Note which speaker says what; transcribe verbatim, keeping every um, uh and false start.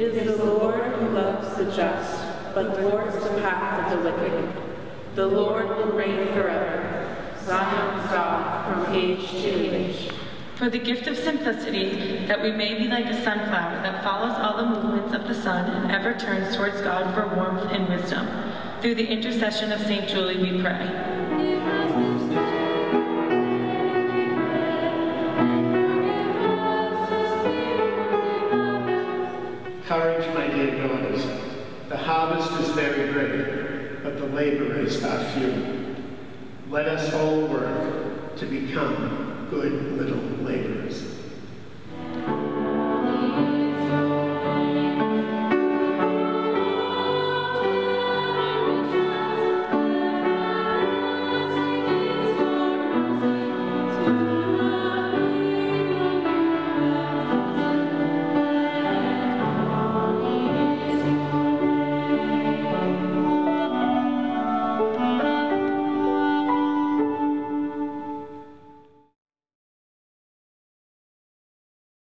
Speaker 1: is the Lord who loves the just, but thwarts the path of the wicked. The Lord will reign forever. Zion's God from age to age.
Speaker 2: For the gift of simplicity, that we may be like a sunflower that follows all the movements of the sun and ever turns towards God for warmth and wisdom. Through the intercession of Saint Julie we pray.
Speaker 3: Courage, my dear daughters. The harvest is very great, but the laborers are few. Let us all work to become good little laborers.